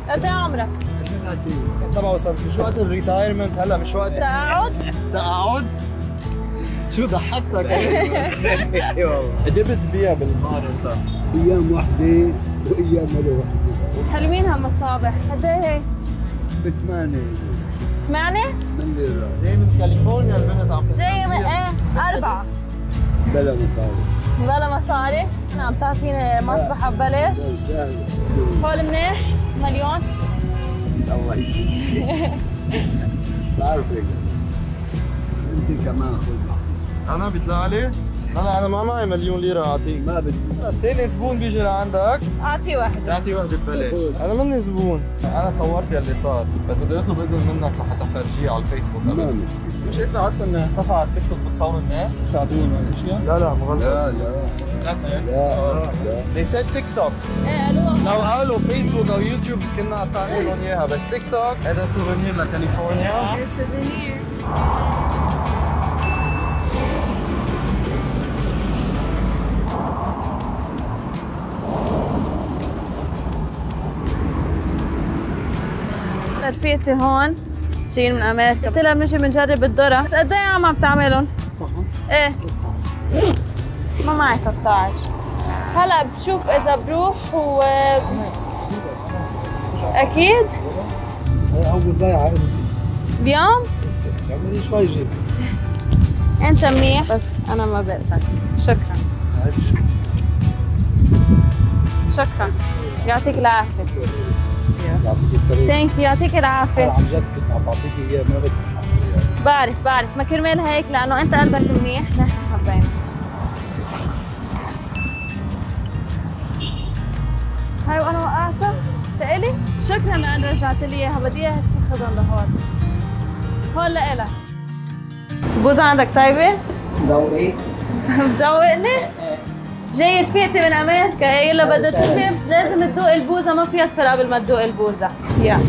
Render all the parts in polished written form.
قد ايه عمرك؟ 77. مش وقت الريتايرمنت هلا، مش وقت تقعد؟ تقعد؟ شو ضحكتك؟ اي والله. قد ايه بتبيع بالنهار انت؟ ايام وحده وايام ولا وحده. حلوين هالمصابح، قد ايه هي؟ ب8. 8؟ من ليرة. جاي من كاليفورنيا البنت عم جاي من ايه؟ 4 بلا مصاري. بلا مصاري؟ عم تعطيني مصبحة ببلاش؟ سهل. هول منيح؟ مليون؟ الله يسلمك. بعرفك. انت كمان خذ. انا بيطلع لي؟ انا ما معي مليون ليره اعطيك. ما بدي. بس تاني زبون بيجي لعندك اعطي وحدة. تعطي وحده ببلاش. انا مني زبون، انا صورت يلي صار، بس بدي اطلب اذن منك لحتى فرجيه على الفيسبوك. ما مشكلة. مش انت عادة صفحة على التيك توك بتصور الناس تساعدوهم ولا اشياء؟ لا لا مغلط. لا They said تيك توك. ايه قالوا لو قالوا فيسبوك او يوتيوب كنا قطعنا لهم اياها، بس تيك توك هذا سوفينير لكاليفورنيا. سوفينير. رفيقتي هون جايين من امريكا، قلت لها بنجي بنجرب الذره، بس قد ايه عم بتعملهم؟ صح. ايه ما معي 13. هلا بشوف اذا بروح و اكيد هي اول ضيعه انت. اليوم اعملي شوي جيب. انت منيح بس انا ما بقدر. شكرا شكرا، يعطيك العافيه. يعطيك السلامة. ثانك يو، يعطيك العافيه. عن جد كنت عم بعطيك اياه ما بدك تحملي. بعرف ما كرمال هيك، لانه انت قلبك منيح نحن حبينا. هاي وانا وقعتها تقلي. شكرا لان رجعت لي اياها، بدي اياها تاخذهم لهون. هون لإلك. البوزة عندك طيبة؟ ذوقي؟ بتذوقني؟ جاي رفيقتي من امريكا قايله بدها تجي لازم تذوق البوزة، ما فيها تفل قبل ما تذوق البوزة. يا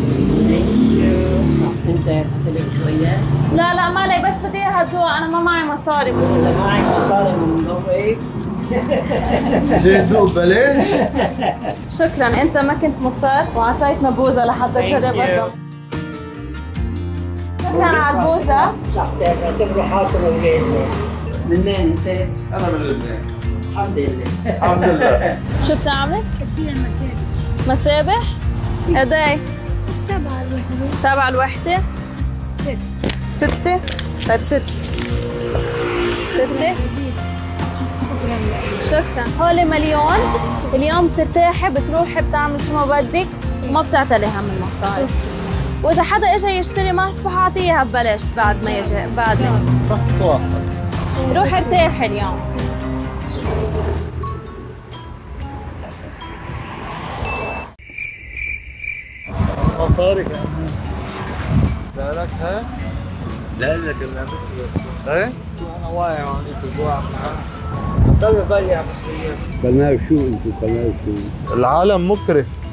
انت اخذت لك شويه؟ لا ما علي، بس بدي اياها تذوق، انا ما معي مصاري. اذا معك مصاري من ذوقك جاي تذوق ببلاش؟ شكرا، انت ما كنت مضطر واعطيتنا بوزة لحتى تجربها. شكرا على البوزة. اعتبره حاكم البيت. منين انت؟ انا من لبنان. الحمد لله. الحمد لله. شو بتعملي؟ كثير مسابح. مسابح؟ قد ايه؟ 7 الوحدة. 7 الوحدة؟ 6. طيب 6. شكرا. هولي مليون. اليوم بترتاحي بتروحي بتعملي شو ما بدك وما بتعتلي هم المصاري. واذا حدا اجى يشتري مصباح اعطيها ببلاش بعد ما يجي بعد. شخص واحد. روحي ارتاحي اليوم. مصاري كمان. لا لك ها؟ لا لك انا ايه؟ انا واقع هونيك اسبوع ضل بضيع مصريات. قناه شو انتم قناه شو؟ العالم مكرف.